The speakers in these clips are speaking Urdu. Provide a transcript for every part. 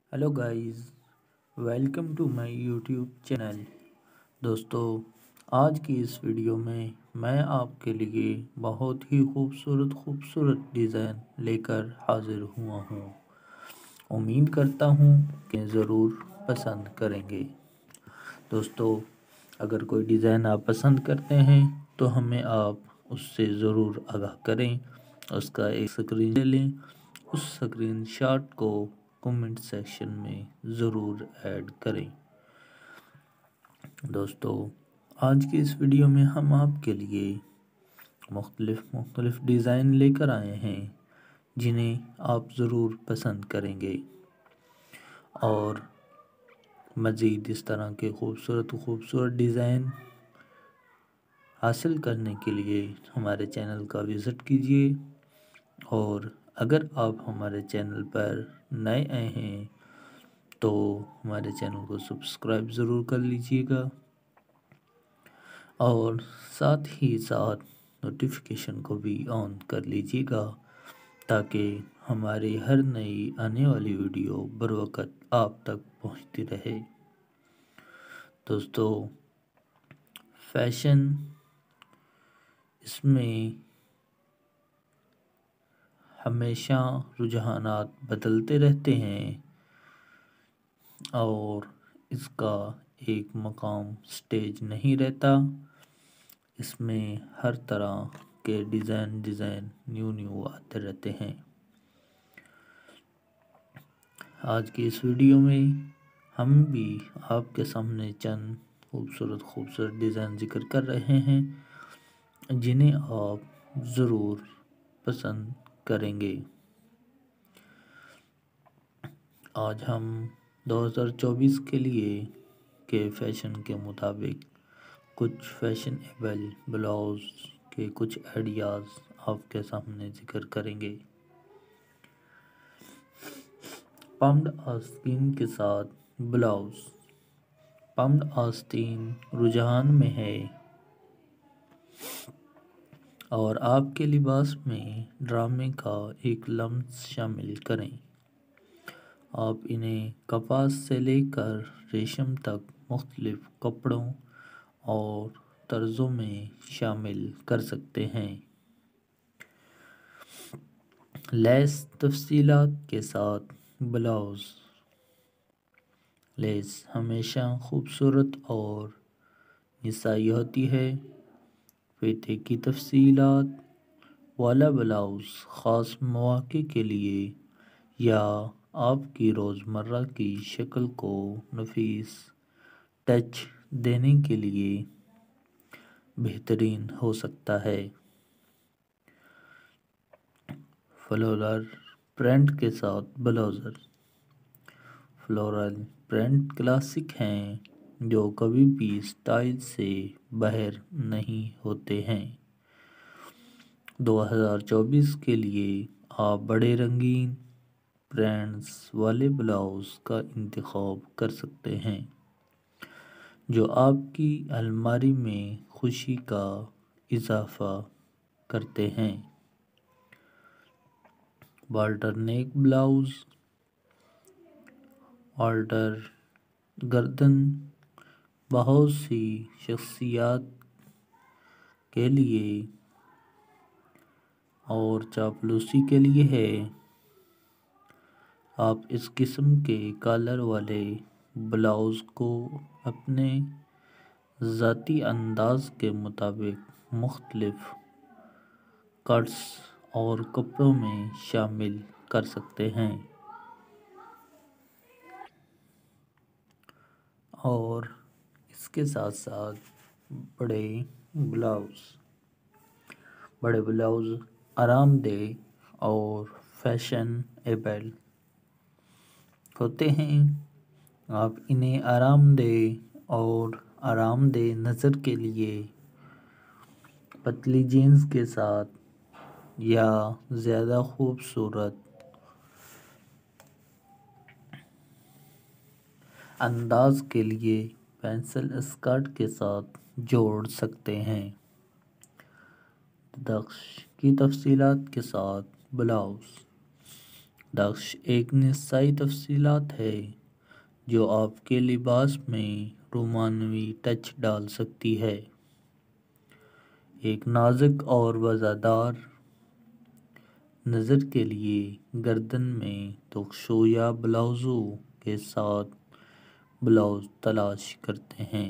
Hello guys, welcome to my YouTube channel. दोस्तों, आज की इस वीडियो में मैं आपके लिए बहुत ही खूबसूरत डिज़ाइन लेकर हाजिर हुआ हूँ। उम्मीद करता हूँ कि ज़रूर पसंद करेंगे। दोस्तों, अगर कोई डिज़ाइन आप पसंद करते हैं तो हमें आप उससे ज़रूर आगाह करें, उसका एक स्क्रीन ले लें। उस स्क्रीन शॉट को कमेंट सेक्शन में ज़रूर ऐड करें। दोस्तों, आज की इस वीडियो में हम आपके लिए मुख्तलिफ डिज़ाइन लेकर आए हैं जिन्हें आप ज़रूर पसंद करेंगे। और मज़ीद इस तरह के खूबसूरत डिज़ाइन हासिल करने के लिए हमारे चैनल का विज़िट कीजिए। और अगर आप हमारे चैनल पर नए आए हैं तो हमारे चैनल को सब्सक्राइब ज़रूर कर लीजिएगा और साथ ही साथ नोटिफिकेशन को भी ऑन कर लीजिएगा ताकि हमारी हर नई आने वाली वीडियो बरवकत आप तक पहुंचती रहे। दोस्तों, फैशन इसमें हमेशा रुझानात बदलते रहते हैं और इसका एक मकाम स्टेज नहीं रहता। इसमें हर तरह के डिज़ाइन न्यू आते रहते हैं। आज की इस वीडियो में हम भी आपके सामने चंद खूबसूरत डिज़ाइन जिक्र कर रहे हैं जिन्हें आप ज़रूर पसंद करेंगे। आज हम 2024 के लिए के फैशन के मुताबिक कुछ फैशनेबल ब्लाउज़ के कुछ आइडियाज़ आपके सामने जिक्र करेंगे। पम्प्ड आस्तीन के साथ ब्लाउज़। पम्प्ड आस्तीन रुझान में है और आपके लिबास में ड्रामे का एक लम्स शामिल करें। आप इन्हें कपास से लेकर रेशम तक मुख्तलिफ कपड़ों और तर्जों में शामिल कर सकते हैं। लेस तफसीलात के साथ ब्लाउज़। लेस हमेशा खूबसूरत और निसाई होती है। फीते की तफसीलात वाला ब्लाउज़ ख़ास मौके के लिए या आपकी रोज़मर्रा की शक्ल को नफीस टच देने के लिए बेहतरीन हो सकता है। फ्लोरल प्रिंट के साथ ब्लाउज़र। फ्लोरल प्रिंट क्लासिक हैं जो कभी भी स्टाइल से बाहर नहीं होते हैं। 2024 के लिए आप बड़े रंगीन प्रिंट्स वाले ब्लाउज़ का इंतखाब कर सकते हैं जो आपकी अलमारी में खुशी का इजाफा करते हैं। बॉर्डर नेक ब्लाउज़। ऑल्टर गर्दन बहुत सी शख्सियत के लिए और चापलूसी के लिए है। आप इस किस्म के कॉलर वाले ब्लाउज़ को अपने ज़ाती अंदाज के मुताबिक मुख्तलिफ कट्स और कपड़ों में शामिल कर सकते हैं। और इसके साथ साथ बड़े ब्लाउज़ आरामदेह और फैशनेबल होते हैं। आप इन्हें आरामदेह नज़र के लिए पतली जीन्स के साथ या ज़्यादा खूबसूरत अंदाज के लिए पेंसिल स्कर्ट के साथ जोड़ सकते हैं। दक्ष की तफसीलात के साथ ब्लाउज़। نقش ایک نسائی تفصیلات ہے جو آپ کے لباس میں رومانوی ٹچ ڈال سکتی ہے۔ ایک نازک اور وزادار نظر کے لیے گردن میں تکشو یا بلاؤزوں کے ساتھ بلاؤز تلاش کرتے ہیں،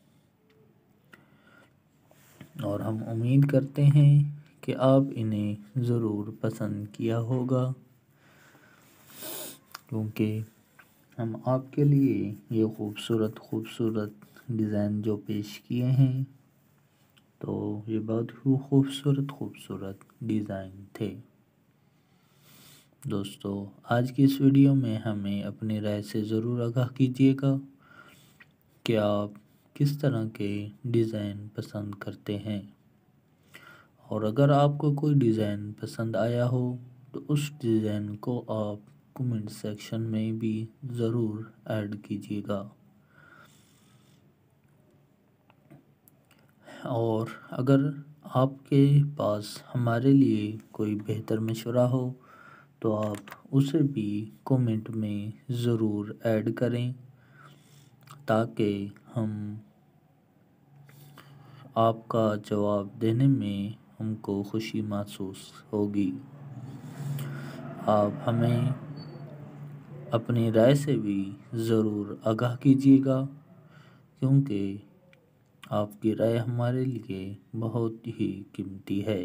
اور ہم امید کرتے ہیں کہ آپ انہیں ضرور پسند کیا ہوگا، کیونکہ ہم آپ کے لیے یہ خوبصورت ڈیزائن جو پیش کیے ہیں تو یہ بہت ہی خوبصورت ڈیزائن تھے۔ دوستو، آج کی اس ویڈیو میں ہمیں اپنی رائے سے ضرور آگاہ کیجیے گا کہ آپ کس طرح کے ڈیزائن پسند کرتے ہیں، اور اگر آپ کو کوئی ڈیزائن پسند آیا ہو تو اس ڈیزائن کو آپ کمنٹ سیکشن میں بھی ضرور ایڈ کیجیے گا، اور اگر آپ کے پاس ہمارے لیے کوئی بہتر مشورہ ہو تو آپ اسے بھی کومنٹ میں ضرور ایڈ کریں، تاکہ ہم آپ کا جواب دینے میں ہم کو خوشی محسوس ہوگی۔ آپ ہمیں اپنی رائے سے بھی ضرور آگاہ کیجیے گا، کیونکہ آپ کی رائے ہمارے لیے بہت ہی قیمتی ہے،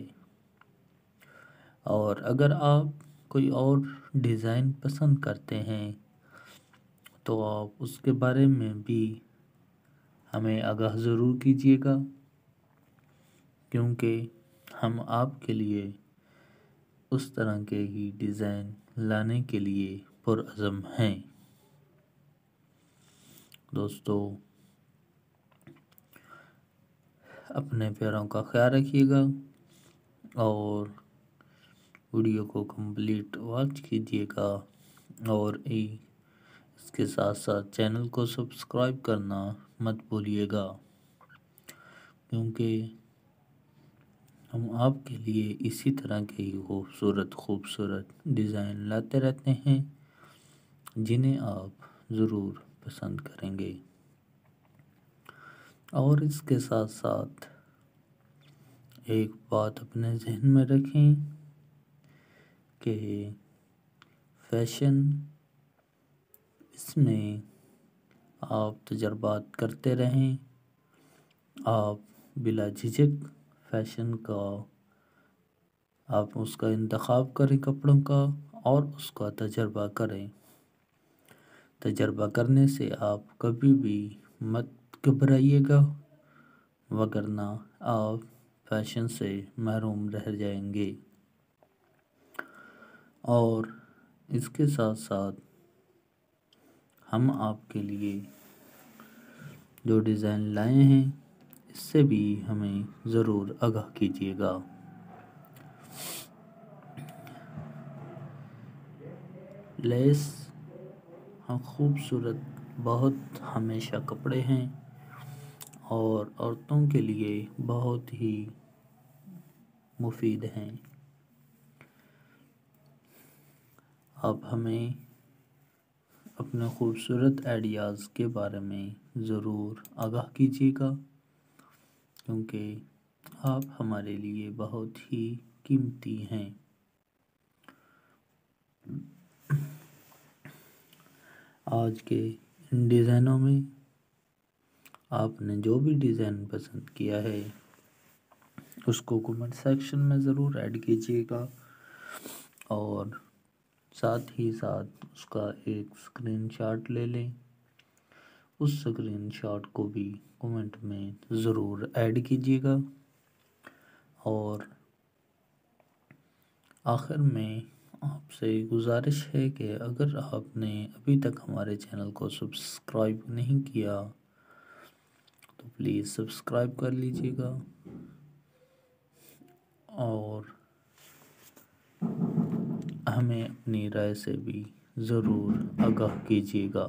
اور اگر آپ کوئی اور ڈیزائن پسند کرتے ہیں تو آپ اس کے بارے میں بھی ہمیں آگاہ ضرور کیجیے گا، کیونکہ ہم آپ کے لیے اس طرح کے ہی ڈیزائن لانے کے لیے پرعزم ہیں۔ دوستو، اپنے پیروں کا خیال رکھیے گا اور ویڈیو کو کمپلیٹ واچ کیجیے گا، اور اس کے ساتھ ساتھ چینل کو سبسکرائب کرنا مت بھولیے گا، کیونکہ ہم آپ کے لیے اسی طرح کے ہی خوبصورت ڈیزائن لاتے رہتے ہیں جنہیں آپ ضرور پسند کریں گے۔ اور اس کے ساتھ ساتھ ایک بات اپنے ذہن میں رکھیں کہ فیشن، اس میں آپ تجربات کرتے رہیں، آپ بلا جھجک فیشن کا آپ اس کا انتخاب کریں کپڑوں کا، اور اس کا تجربہ کریں۔ تجربہ کرنے سے آپ کبھی بھی مت گھبرائیے گا، وگرنہ آپ فیشن سے محروم رہ جائیں گے۔ اور اس کے ساتھ ساتھ ہم آپ کے لیے جو ڈیزائن لائے ہیں اس سے بھی ہمیں ضرور آگاہ کیجیے گا۔ لیس خوبصورت بہت ہمیشہ کپڑے ہیں اور عورتوں کے لیے بہت ہی مفید ہیں۔ آپ ہمیں اپنے خوبصورت آئیڈیاز کے بارے میں ضرور آگاہ کیجیے گا، کیونکہ آپ ہمارے لیے بہت ہی قیمتی ہیں۔ آج کے ان ڈیزائنوں میں آپ نے جو بھی ڈیزائن پسند کیا ہے اس کو کمنٹ سیکشن میں ضرور ایڈ کیجیے گا، اور ساتھ ہی ساتھ اس کا ایک اسکرین شاٹ لے لیں، اس اسکرین شاٹ کو بھی کمنٹ میں ضرور ایڈ کیجیے گا۔ اور آخر میں آپ سے گزارش ہے کہ اگر آپ نے ابھی تک ہمارے چینل کو سبسکرائب نہیں کیا تو پلیز سبسکرائب کر لیجیے گا، اور ہمیں اپنی رائے سے بھی ضرور آگاہ کیجیے گا،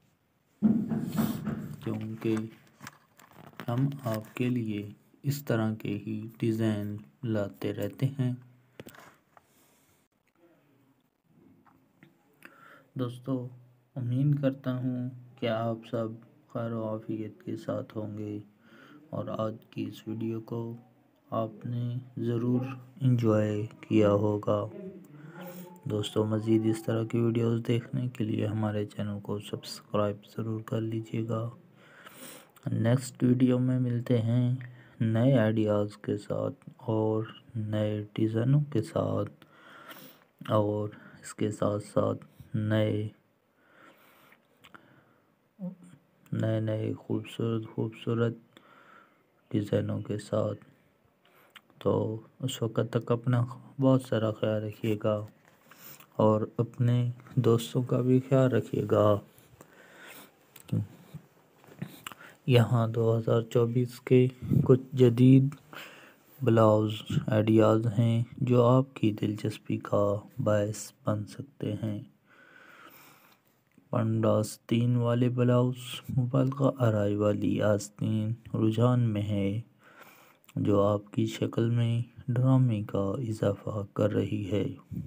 کیونکہ ہم آپ کے لیے اس طرح کے ہی ڈیزائن لاتے رہتے ہیں۔ دوستو امید کرتا ہوں کہ آپ سب خیر و عافیت کے ساتھ ہوں گے اور آج کی اس ویڈیو کو آپ نے ضرور انجوائے کیا ہوگا۔ دوستو مزید اس طرح کی ویڈیوز دیکھنے کے لیے ہمارے چینل کو سبسکرائب ضرور کر لیجیے گا۔ نیکسٹ ویڈیو میں ملتے ہیں نئے آئیڈیاز کے ساتھ اور نئے ڈیزائنوں کے ساتھ، اور اس کے ساتھ ساتھ نئے خوبصورت ڈیزائنوں کے ساتھ۔ تو اس وقت تک اپنا بہت سارا خیال رکھیے گا اور اپنے دوستوں کا بھی خیال رکھیے گا۔ یہاں 2024 کے کچھ جدید بلاؤز آئیڈیاز ہیں جو آپ کی دلچسپی کا باعث بن سکتے ہیں۔ پنڈ آستین والے بلاؤز مبالغہ آرائی والی آستین رجحان میں ہے جو آپ کی شکل میں ڈرامے کا اضافہ کر رہی ہے۔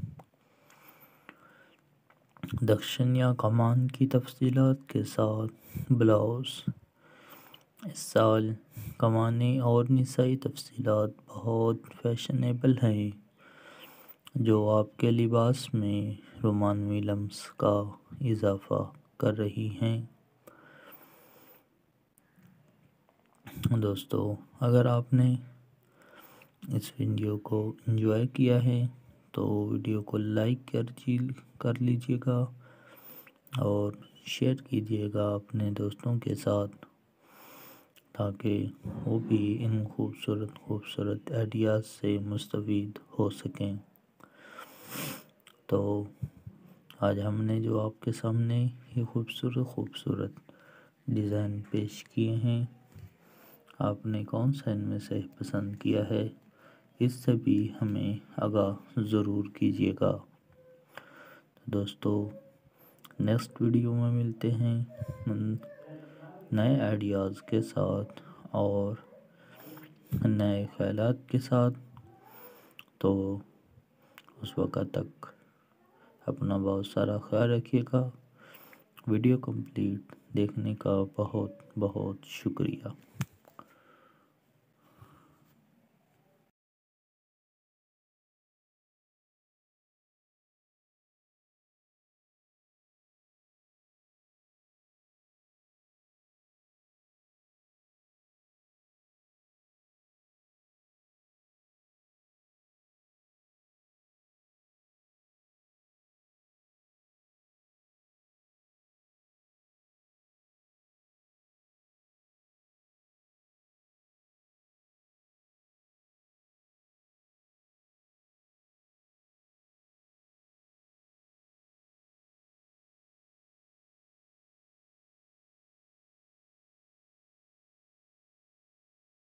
دکشن یا کمان کی تفصیلات کے ساتھ بلاؤز۔ اس سال کمانیں اور نسائی تفصیلات بہت فیشنیبل ہیں جو آپ کے لباس میں رومانوی لمس کا اضافہ کر رہی ہیں۔ دوستو اگر آپ نے اس ویڈیو کو انجوائے کیا ہے تو ویڈیو کو لائک کر لیجیے گا اور شیئر کیجیے گا اپنے دوستوں کے ساتھ تاکہ وہ بھی ان خوبصورت آئیڈیاز سے مستفید ہو سکیں۔ تو آج ہم نے جو آپ کے سامنے یہ خوبصورت ڈیزائن پیش کیے ہیں، آپ نے کون سا ان میں سے پسند کیا ہے اس سے بھی ہمیں آگاہ ضرور کیجیے گا۔ دوستو نیکسٹ ویڈیو میں ملتے ہیں نئے آئیڈیاز کے ساتھ اور نئے خیالات کے ساتھ۔ تو اس وقت تک اپنا بہت سارا خیال رکھیے گا۔ ویڈیو کمپلیٹ دیکھنے کا بہت بہت شکریہ۔